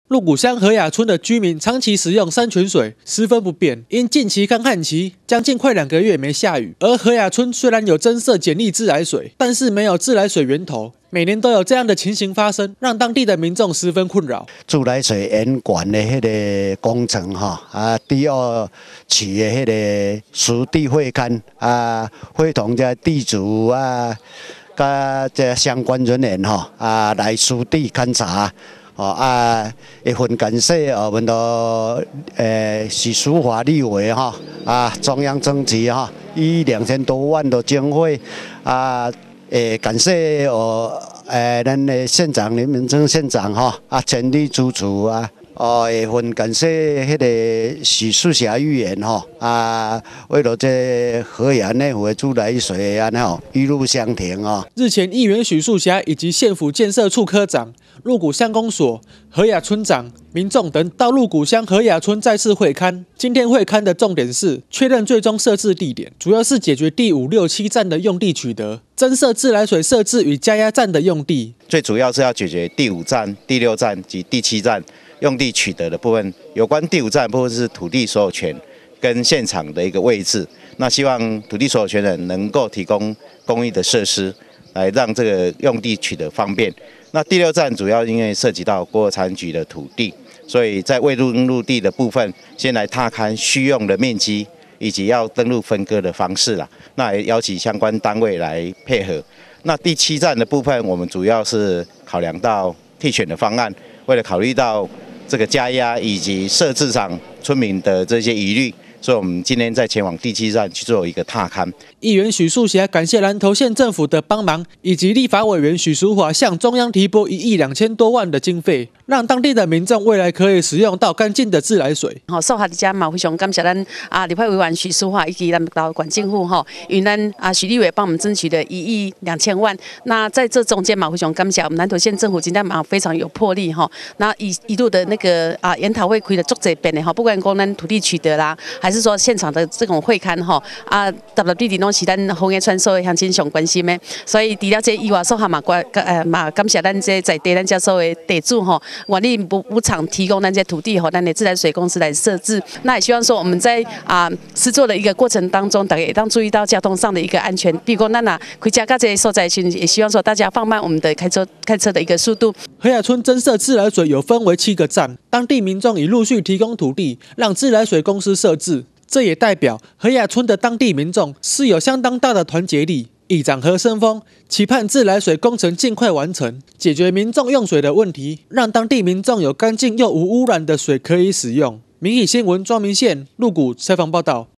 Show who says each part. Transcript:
Speaker 1: 鹿谷乡和雅村的居民长期使用山泉水，十分不便。因近期干旱期，将近快2个月没下雨。而和雅村虽然有增设简易自来水，但是没有自来水源头，每年都有这样的情形发生，让当地的民众十分困扰。
Speaker 2: 自来水源管的迄个工程第二期的迄个实地会勘会同这地主甲这相关人员来实地勘察。一份感谢我们的许淑华立委中央征集12000多万的经费感谢咱的县长林明正县长全力支持一份感谢迄个许淑霞议员为了这和雅内湖的自来水一路相挺
Speaker 1: 日前，议员许淑霞以及县府建设处科长、鹿谷乡公所、和雅村长、民众等到鹿谷乡和雅村再次会勘。今天会勘的重点是确认最终设置地点，主要是解决第5、6、7站的用地取得，增设自来水设置与加压站的用地。
Speaker 3: 最主要是要解决第5站、第6站及第7站用地取得的部分。有关第5站部分是土地所有权跟现场的一个位置，那希望土地所有权人能够提供公益的设施，来让这个用地取得方便。那第6站主要因为涉及到国有财产局的土地，所以在未登录地的部分，先来踏勘需用的面积以及要登录分割的方式啦。那也邀请相关单位来配合。那第7站的部分，我们主要是考量到替选的方案，为了考虑到这个加压以及设置上村民的这些疑虑，所以我们今天再前往第7站去做一个踏勘。
Speaker 1: 议员许淑霞感谢南投县政府的帮忙，以及立法委员许淑华向中央提拨1亿2000多万的经费，让当地的民众未来可以使用到干净的自来水。
Speaker 4: 所下伫遮嘛非常感谢咱立法委员许淑华以及咱台湾政府因为咱许立委帮我们争取的1亿2000万。那在这中间嘛，非常感谢我们南投县政府今天嘛非常有魄力那一路的那个研讨会开了足侪遍的不管讲咱土地取得啦，还是说现场的这种会勘WWD拢是咱红叶村所有乡亲上关心的，所以除了这以外，所下嘛感谢咱这在地咱这所有地主愿意无偿提供咱这土地咱的自来水公司来设置。那也希望说我们在施作的一个过程当中，大家也当注意到交通上的一个安全。比如说咱开车到这些所在时，也希望说大家放慢我们的开车的一个速度。
Speaker 1: 和雅村增设自来水有分为7个站，当地民众已陆续提供土地，让自来水公司设置。这也代表和雅村的当地民众是有相当大的团结力。议长何生峰期盼自来水工程尽快完成，解决民众用水的问题，让当地民众有干净又无污染的水可以使用。民意新闻庄明宪鹿谷采访报道。